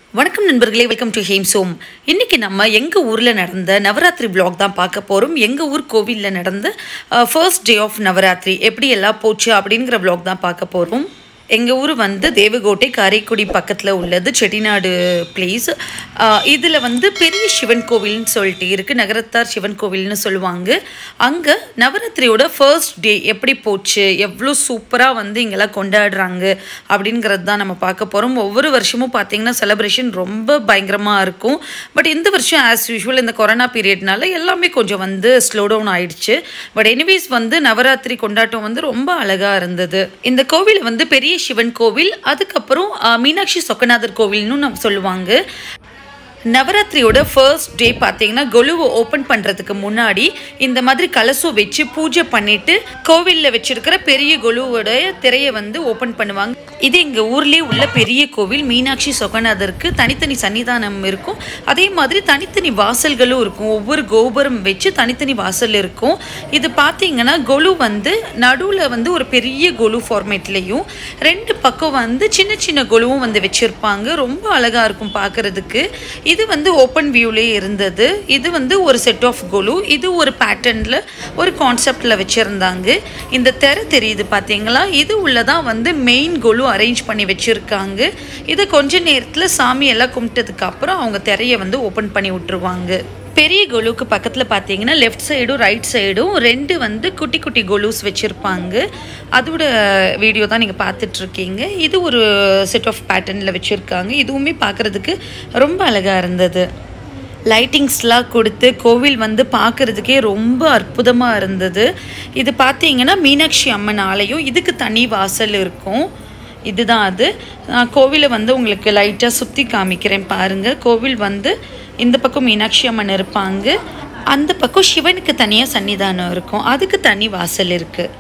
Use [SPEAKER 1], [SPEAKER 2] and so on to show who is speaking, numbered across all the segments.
[SPEAKER 1] வணக்கம் நண்பர்களே, welcome to ஹேம்ஸ் home. இன்றைக்கி நம்ம எங்கள் ஊரில் நடந்த நவராத்திரி vlog தான் பார்க்க போகிறோம். எங்கள் ஊர் கோவிலில் நடந்த ஃபர்ஸ்ட் டே ஆஃப் நவராத்திரி எப்படி எல்லாம் போச்சு அப்படிங்கிற vlog தான் பார்க்க போகிறோம். எங்கள் ஊர் வந்து தேவகோட்டை காரைக்குடி பக்கத்தில் உள்ளது செட்டிநாடு பிளேஸ். இதில் வந்து பெரிய சிவன் கோவில்னு சொல்லிட்டு இருக்குது, நகரத்தார் சிவன் கோவில்னு சொல்லுவாங்க. அங்கே நவராத்திரியோட ஃபர்ஸ்ட் டே எப்படி போச்சு, எவ்வளோ சூப்பராக வந்து இங்கெல்லாம் கொண்டாடுறாங்க அப்படிங்கிறது தான் நம்ம பார்க்க போகிறோம். ஒவ்வொரு வருஷமும் பார்த்திங்கன்னா செலிப்ரேஷன் ரொம்ப பயங்கரமாக இருக்கும். பட் இந்த வருஷம் ஆஸ் யூஷுவல் இந்த கொரோனா பீரியட்னால எல்லாமே கொஞ்சம் வந்து ஸ்லோ டவுன் ஆயிடுச்சு. பட் எனிவேஸ் வந்து நவராத்திரி கொண்டாட்டம் வந்து ரொம்ப அழகாக இருந்தது. இந்த கோவிலை வந்து பெரிய சிவன் கோவில், அதுக்கப்புறம் மீனாட்சி சொக்கநாதர் கோவில்னு நம்ம சொல்லுவாங்க. நவராத்திரியோட ஃபர்ஸ்ட் டே பார்த்தீங்கன்னா கொலுவை ஓப்பன் பண்ணுறதுக்கு முன்னாடி இந்த மாதிரி கலசம் வச்சு பூஜை பண்ணிட்டு கோவிலில் வச்சிருக்கிற பெரிய கொலுவோட திரையை வந்து ஓப்பன் பண்ணுவாங்க. இது எங்கள் ஊர்லேயே உள்ள பெரிய கோவில் மீனாட்சி சொக்கநாதருக்கு தனித்தனி சன்னிதானம் இருக்கும். அதே மாதிரி தனித்தனி வாசல்களும் இருக்கும். ஒவ்வொரு கோபுரம் வச்சு தனித்தனி வாசல் இருக்கும். இது பார்த்தீங்கன்னா கொலு வந்து நடுவில் வந்து ஒரு பெரிய கொலு ஃபார்மேட்லேயும் ரெண்டு பக்கம் வந்து சின்ன சின்ன கொலுவும் வந்து வச்சுருப்பாங்க. ரொம்ப அழகாக இருக்கும் பார்க்குறதுக்கு. இது வந்து ஓப்பன் வியூலேயே இருந்தது. இது வந்து ஒரு செட் ஆஃப் கொலு, இது ஒரு பேட்டர்னில் ஒரு கான்செப்டில் வச்சுருந்தாங்க. இந்த திரை தெரியுது பார்த்தீங்களா, இது உள்ளதான் வந்து மெயின் கொலு அரேஞ்ச் பண்ணி வச்சுருக்காங்க. இதை கொஞ்ச நேரத்தில் சாமி எல்லாம் கும்பிட்டதுக்கு அப்புறம் அவங்க திரையை வந்து ஓப்பன் பண்ணி விட்டுருவாங்க. பெரிய கொலுக்கு பக்கத்தில் பார்த்தீங்கன்னா லெஃப்ட் சைடும் ரைட் சைடும் ரெண்டு வந்து குட்டி குட்டி கொலுஸ் வச்சுருப்பாங்க. அதோட வீடியோ தான் நீங்கள் பார்த்துட்ருக்கீங்க. இது ஒரு செட் ஆஃப் பேட்டர்னில் வச்சுருக்காங்க. இதுவுமே பார்க்குறதுக்கு ரொம்ப அழகாக இருந்தது. லைட்டிங்ஸ்லாம் கொடுத்து கோவில் வந்து பார்க்குறதுக்கே ரொம்ப அற்புதமாக இருந்தது. இது பார்த்தீங்கன்னா மீனாட்சி அம்மன் ஆலயம். இதுக்கு தனி வாசல் இருக்கும். இதுதான் அது. கோவிலை வந்து உங்களுக்கு லைட்டாக சுற்றி காமிக்கிறேன் பாருங்கள். கோவில் வந்து இந்த பக்கம் மீனாட்சி அம்மன் இருப்பாங்க, அந்த பக்கம் சிவனுக்கு தனியாக சன்னிதானம் இருக்கும், அதுக்கு தனி வாசல் இருக்குது.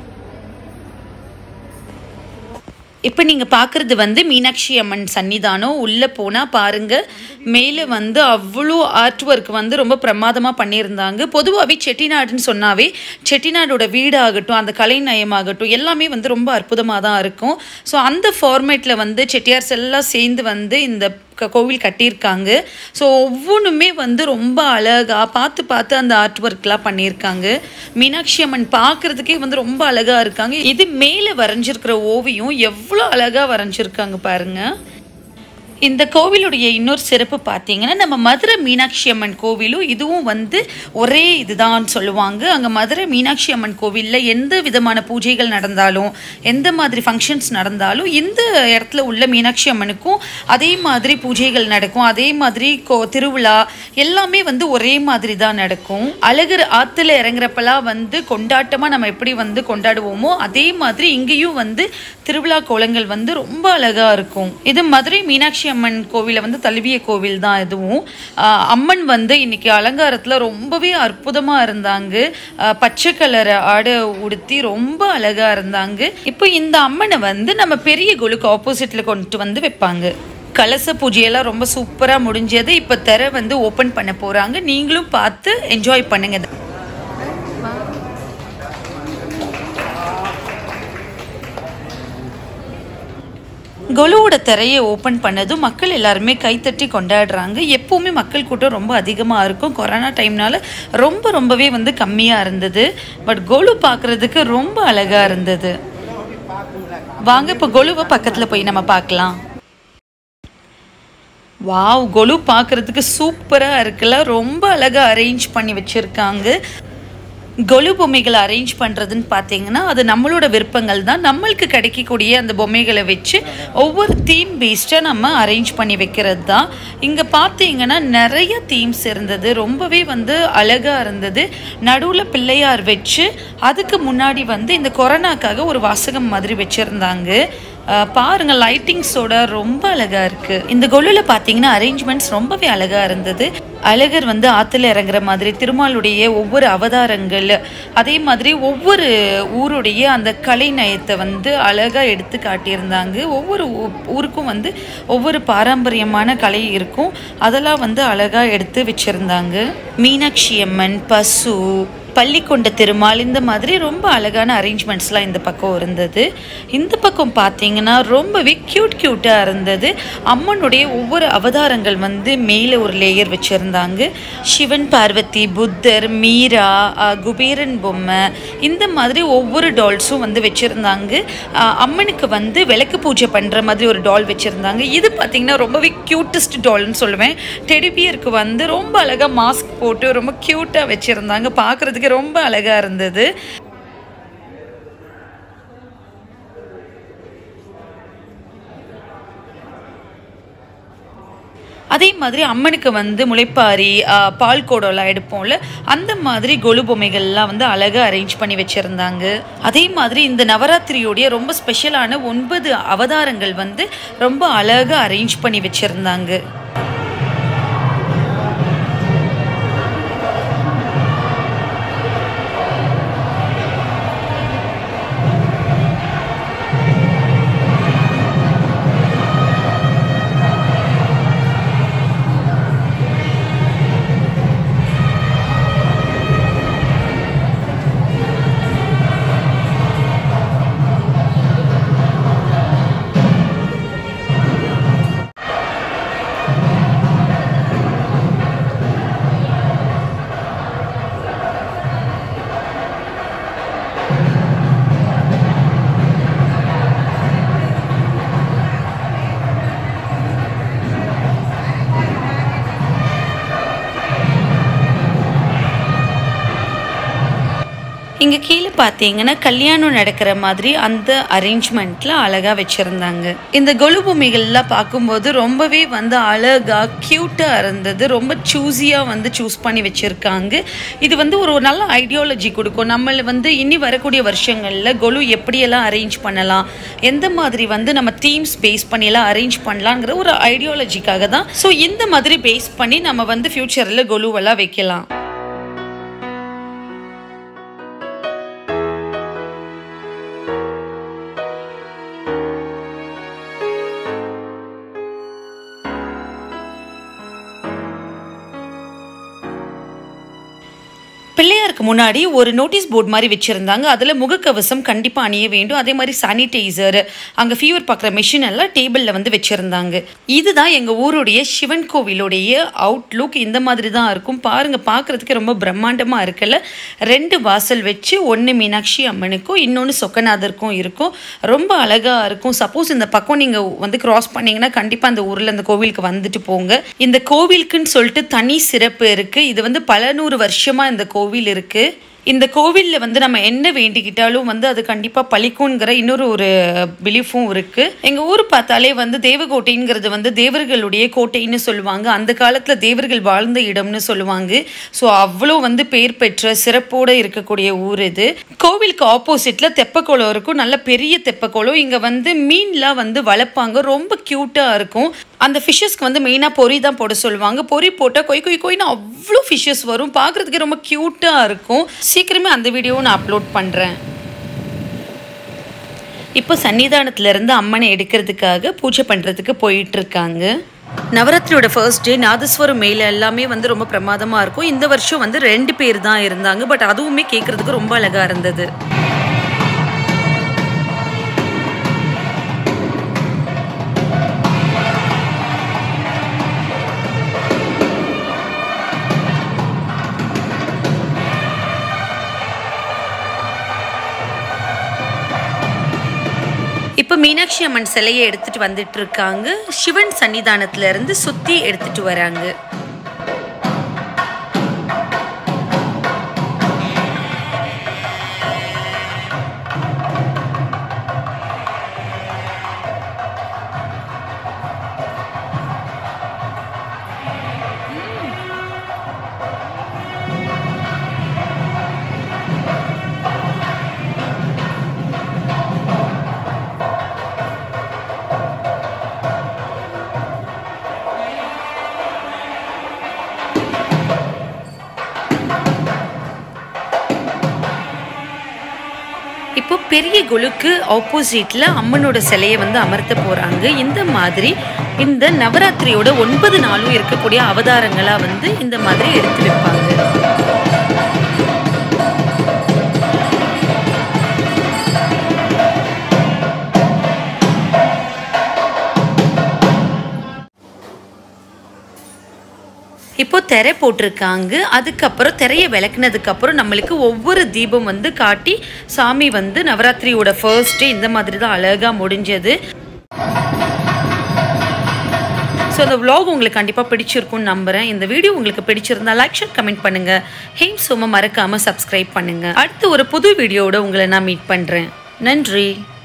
[SPEAKER 1] இப்போ நீங்கள் பார்க்குறது வந்து மீனாட்சி அம்மன் சன்னிதானம். உள்ளே போனால் பாருங்கள், மேலே வந்து அவ்வளோ ஆர்ட் ஒர்க் வந்து ரொம்ப பிரமாதமாக பண்ணியிருந்தாங்க. பொதுவாகவே செட்டிநாடுன்னு சொன்னாவே செட்டிநாடோட வீடாகட்டும் அந்த கலைநயமாகட்டும் எல்லாமே வந்து ரொம்ப அற்புதமாக தான் இருக்கும். ஸோ அந்த ஃபார்மேட்டில் வந்து செட்டியார்ஸ் எல்லாம் சேர்ந்து வந்து இந்த கோவில் கட்டியிருக்காங்க. ஸோ ஒவ்வொன்றுமே வந்து ரொம்ப அழகாக பார்த்து பார்த்து அந்த ஆர்ட் ஒர்க்லாம் பண்ணியிருக்காங்க. மீனாட்சி அம்மன் பார்க்குறதுக்கே வந்து ரொம்ப அழகாக இருக்காங்க. இது மேலே வரைஞ்சிருக்கிற ஓவியம் எவ்வளோ அழகாக வரைஞ்சிருக்காங்க பாருங்கள். இந்த கோவிலுடைய இன்னொரு சிறப்பு பார்த்தீங்கன்னா நம்ம மதுரை மீனாட்சி அம்மன் கோவிலும் இதுவும் வந்து ஒரே இதுதான் சொல்லுவாங்க. அங்கே மதுரை மீனாட்சி அம்மன் கோவிலில் எந்த விதமான பூஜைகள் நடந்தாலும் எந்த மாதிரி ஃபங்க்ஷன்ஸ் நடந்தாலும் இந்த இடத்துல உள்ள மீனாட்சி அம்மனுக்கும் அதே மாதிரி பூஜைகள் நடக்கும். அதே மாதிரி திருவிழா எல்லாமே வந்து ஒரே மாதிரி தான் நடக்கும். அழகர் ஆற்றுல இறங்குறப்பெல்லாம் வந்து கொண்டாட்டமாக நம்ம எப்படி வந்து கொண்டாடுவோமோ அதே மாதிரி இங்கேயும் வந்து திருவிழா கோலங்கள் வந்து ரொம்ப அழகாக இருக்கும். இது மதுரை மீனாட்சி அம்மன் கோவில வந்து தழுவிய கோவில் தான் இதுவும். அம்மன் வந்து இன்னைக்கு அலங்காரத்தில் ரொம்பவே அற்புதமாக இருந்தாங்க. பச்சை கலர் ஆடை உடுத்தி ரொம்ப அழகாக இருந்தாங்க. இப்போ இந்த அம்மனை வந்து நம்ம பெரிய கொலுக்கு ஆப்போசிட்டில் கொண்டு வந்து வைப்பாங்க. கலச பூஜையெல்லாம் ரொம்ப சூப்பராக முடிஞ்சது. இப்போ திரை வந்து ஓப்பன் பண்ண போகிறாங்க. நீங்களும் பார்த்து என்ஜாய் பண்ணுங்க. கொலுவோட திரையை ஓப்பன் பண்ணதும் மக்கள் எல்லாருமே கைத்தட்டி கொண்டாடுறாங்க. எப்போவுமே மக்கள் கூட்டம் ரொம்ப அதிகமாக இருக்கும். கொரோனா டைம்னால ரொம்பவே வந்து கம்மியாக இருந்தது. பட் கொலு பார்க்குறதுக்கு ரொம்ப அழகாக இருந்தது. வாங்க இப்போ கொலுவை பக்கத்தில் போய் நம்ம பார்க்கலாம். வாவ், கொலு பார்க்குறதுக்கு சூப்பராக இருக்குல்ல, ரொம்ப அழகாக அரேஞ்ச் பண்ணி வச்சுருக்காங்க. கொலு பொம்மைகளை அரேஞ்ச் பண்ணுறதுன்னு பார்த்தீங்கன்னா அது நம்மளோட விருப்பங்கள் தான். நம்மளுக்கு கிடைக்கக்கூடிய அந்த பொம்மைகளை வச்சு ஒவ்வொரு தீம் பேஸ்டாக நம்ம அரேஞ்ச் பண்ணி வைக்கிறது தான். இங்கே பார்த்தீங்கன்னா நிறைய தீம்ஸ் இருந்தது. ரொம்பவே வந்து அழகாக இருந்தது. நடுவில் பிள்ளையார் வச்சு அதுக்கு முன்னாடி வந்து இந்த கொரோனாக்காக ஒரு வாசகம் மாதிரி வச்சுருந்தாங்க. பாருங்கள், லைட்டிங்ஸோட ரொம்ப அழகாக இருக்குது. இந்த கொலுவில் பார்த்தீங்கன்னா அரேஞ்ச்மெண்ட்ஸ் ரொம்பவே அழகாக இருந்தது. அழகர் வந்து ஆற்றுல இறங்குற மாதிரி திருமாலுடைய ஒவ்வொரு அவதாரங்கள், அதே மாதிரி ஒவ்வொரு ஊருடைய அந்த கலை நயத்தை வந்து அழகாக எடுத்து காட்டியிருந்தாங்க. ஒவ்வொரு ஊருக்கும் வந்து ஒவ்வொரு பாரம்பரியமான கலை இருக்கும், அதெல்லாம் வந்து அழகாக எடுத்து வச்சுருந்தாங்க. மீனாட்சி அம்மன், பசு, பள்ளி கொண்ட திருமால் இந்த மாதிரி ரொம்ப அழகான அரேஞ்ச்மெண்ட்ஸ்லாம் இந்த பக்கம் இருந்தது. இந்த பக்கம் பார்த்தீங்கன்னா ரொம்பவே க்யூட்டாக இருந்தது. அம்மனுடைய ஒவ்வொரு அவதாரங்கள் வந்து மேலே ஒரு லேயர் வச்சுருந்தாங்க. சிவன், பார்வதி, புத்தர், மீரா, குபேரன் பொம்மை இந்த மாதிரி ஒவ்வொரு டால்ஸும் வந்து வச்சுருந்தாங்க. அம்மனுக்கு வந்து விளக்கு பூஜை பண்ணுற மாதிரி ஒரு டால் வச்சுருந்தாங்க. இது பார்த்திங்கன்னா ரொம்பவே க்யூட்டஸ்ட் டால்னு சொல்லுவேன். டெடிபியருக்கு வந்து ரொம்ப அழகாக மாஸ்க் போட்டு ரொம்ப க்யூட்டாக வச்சுருந்தாங்க. பார்க்குறதுக்கு ரொம்ப அழகாக இருந்தது. அதே மாதிரி அம்மனுக்கு வந்து முளைப்பாரி, பால் கோடம்லாம் எடுப்போம்ல, அந்த மாதிரி கொலு பொம்மைகள்லாம் வந்து அழகாக அரேஞ்ச் பண்ணி வச்சுருந்தாங்க. அதே மாதிரி இந்த நவராத்திரியோடைய ரொம்ப ஸ்பெஷலான 9 அவதாரங்கள் வந்து ரொம்ப அழகாக அரேஞ்ச் பண்ணி வச்சுருந்தாங்க. இங்கே கீழே பார்த்தீங்கன்னா கல்யாணம் நடக்கிற மாதிரி அந்த அரேஞ்ச்மெண்ட்டில் அழகாக வச்சுருந்தாங்க. இந்த கொலு பொம்மைகள்லாம் பார்க்கும்போது ரொம்பவே வந்து அழகாக க்யூட்டாக இருந்தது. ரொம்ப சூஸியாக வந்து சூஸ் பண்ணி வச்சுருக்காங்க. இது வந்து ஒரு நல்ல ஐடியாலஜி கொடுக்கும். நம்மளை வந்து இனி வரக்கூடிய வருஷங்களில் கொலு எப்படியெல்லாம் அரேஞ்ச் பண்ணலாம், எந்த மாதிரி வந்து நம்ம தீம்ஸ் பேஸ் பண்ணியெல்லாம் அரேஞ்ச் பண்ணலாங்கிற ஒரு ஐடியாலஜிக்காக தான். ஸோ இந்த மாதிரி பேஸ் பண்ணி நம்ம வந்து ஃப்யூச்சரில் கொலுவெல்லாம் வைக்கலாம். பிள்ளையாருக்கு முன்னாடி ஒரு நோட்டீஸ் போர்டு மாதிரி வச்சுருந்தாங்க. அதில் முகக்கவசம் கண்டிப்பாக அணிய வேண்டும், அதே மாதிரி சானிடைசர், அங்கே ஃபீவர் பார்க்குற மிஷின் எல்லாம் டேபிளில் வந்து வச்சுருந்தாங்க. இதுதான் எங்கள் ஊருடைய சிவன் கோவிலுடைய அவுட்லுக். இந்த மாதிரி தான் இருக்கும். பாருங்கள், பார்க்குறதுக்கு ரொம்ப பிரம்மாண்டமாக இருக்குல்ல. 2 வாசல் வச்சு, ஒன்று மீனாட்சி அம்மனுக்கும் இன்னொன்று சொக்கநாதருக்கும் இருக்கும். ரொம்ப அழகாக இருக்கும். சப்போஸ் இந்த பக்கம் நீங்கள் வந்து கிராஸ் பண்ணிங்கன்னா கண்டிப்பாக அந்த ஊரில் அந்த கோவிலுக்கு வந்துட்டு போங்க. இந்த கோவிலுக்குன்னு சொல்லிட்டு தனி சிறப்பு இருக்குது. இது வந்து பல 100 வருஷமாக இந்த கோவில் இருக்கு. இந்த கோவிலில் வந்து நம்ம என்ன வேண்டிக்கிட்டாலும் வந்து அது கண்டிப்பாக பழிக்குங்கிற இன்னொரு ஒரு பிலீஃபும் இருக்குது. எங்கள் ஊர் பார்த்தாலே வந்து தேவகோட்டைங்கிறது வந்து தேவர்களுடைய கோட்டைன்னு சொல்லுவாங்க. அந்த காலத்தில் தேவர்கள் வாழ்ந்த இடம்னு சொல்லுவாங்க. ஸோ அவ்வளோ வந்து பேர் பெற்ற சிறப்போடு இருக்கக்கூடிய ஊர் இது. கோவிலுக்கு ஆப்போசிட்டில் தெப்பக்குளம் இருக்கும். நல்ல பெரிய தெப்பக்குளம். இங்கே வந்து மீன்லாம் வந்து வளர்ப்பாங்க. ரொம்ப க்யூட்டாக இருக்கும். அந்த ஃபிஷ்ஷஸ்க்கு வந்து மெயினாக பொரி தான் போட சொல்லுவாங்க. பொரி போட்டால் கொய்னு அவ்வளோ ஃபிஷ்ஷஸ் வரும். பார்க்குறதுக்கு ரொம்ப க்யூட்டாக இருக்கும். சீக்கிரமே அந்த வீடியோவை நான் அப்லோட் பண்ணுறேன். இப்போ சன்னிதானத்திலேருந்து அம்மனை எடுக்கிறதுக்காக பூஜை பண்ணுறதுக்கு போயிட்டுருக்காங்க. நவராத்திரியோட ஃபர்ஸ்ட் டே நாதஸ்வரம் மேலே எல்லாமே வந்து ரொம்ப பிரமாதமாக இருக்கும். இந்த வருஷம் வந்து 2 பேர் தான் இருந்தாங்க. பட் அதுவுமே கேட்குறதுக்கு ரொம்ப அழகாக இருந்தது. இப்போ மீனாட்சி அம்மன் சிலையை எடுத்துட்டு வந்துட்டு இருக்காங்க. சிவன் சன்னிதானத்துல இருந்து சுத்தி எடுத்துட்டு வராங்க. இப்போ பெரிய கொலுக்கு ஆப்போசிட்ல அம்மனோட சிலையை வந்து அமர்த்த போறாங்க. இந்த மாதிரி இந்த நவராத்திரியோட 9 நாளும் இருக்கக்கூடிய அவதாரங்களா வந்து இந்த மாதிரி எடுத்து வைப்பாங்க. இப்போ திரை போட்டிருக்காங்க. அதுக்கப்புறம் திரையை விளக்குனதுக்கப்புறம் நம்மளுக்கு ஒவ்வொரு தீபம் வந்து காட்டி சாமி வந்து நவராத்திரியோட ஃபர்ஸ்ட் டே இந்த மாதிரி தான் அழகாக முடிஞ்சது. ஸோ அந்த vlog உங்களுக்கு கண்டிப்பாக பிடிச்சிருக்கும்னு நம்புகிறேன். இந்த வீடியோ உங்களுக்கு பிடிச்சிருந்தா லைக் ஷேர் கமெண்ட் பண்ணுங்கள். ஹேம் சோமை மறக்காமல் சப்ஸ்கிரைப் பண்ணுங்கள். அடுத்து ஒரு புது வீடியோவோட உங்களை நான் மீட் பண்ணுறேன். நன்றி.